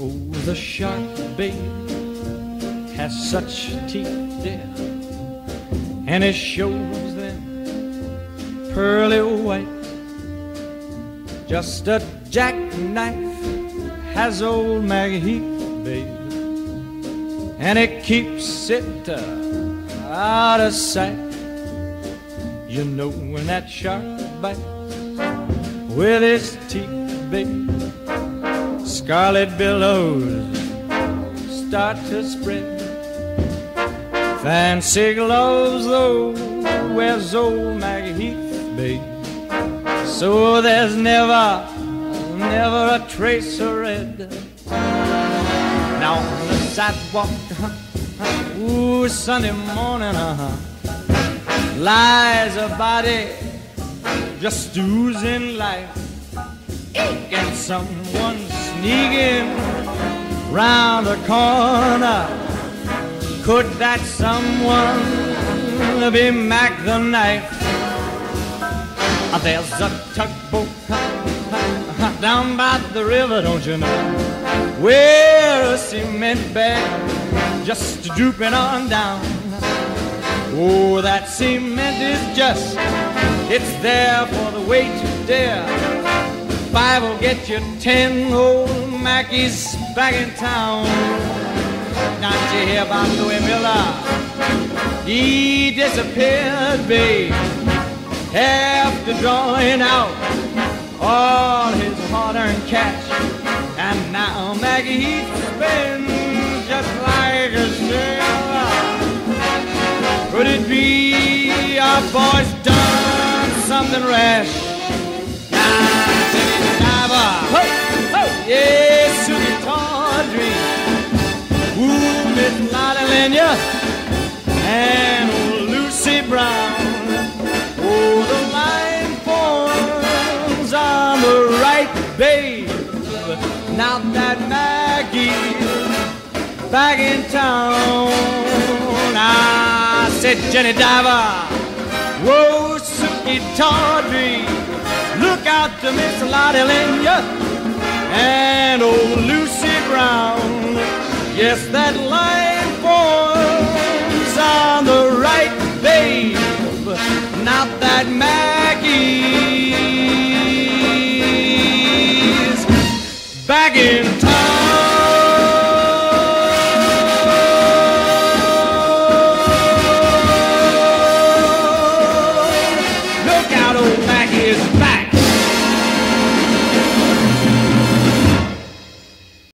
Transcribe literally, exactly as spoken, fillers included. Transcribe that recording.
Oh, the shark, babe, has such teeth, dear, and it shows them pearly white. Just a jackknife has old Maggie Heath, babe, and it keeps it uh, out of sight. You know when that shark bites with his teeth, babe, scarlet billows start to spread. Fancy gloves, though, wears old Maggie Heath, babe, so there's never, never a trace of red. Now on the sidewalk, uh-huh, ooh, Sunday morning, uh-huh, lies a body just oozing life. And someone sneaking round the corner. Could that someone be Mac the Knife? There's a tugboat down by the river, don't you know, where a cement bag just drooping on down. Oh, that cement is just, it's there for the weight to dare. Five will get you ten, old Mackie's back in town. Don't you hear about Louis Miller? He disappeared, babe, after drawing out all his hard-earned cash. And now Maggie Heath's been just like a sailor. Could it be our boy's done something rash? Yes, Susie Tawdry, ooh, Miss Lottie Lenya, and old Lucy Brown. Oh, the line forms on the right, babe. Now that Maggie's back in town. I said, Jenny Diver, whoa, Susie Tawdry, look out to Miss Lottie Lenya and old Lucy Brown. Yes, that line forms on the right, babe. Not that Maggie's back in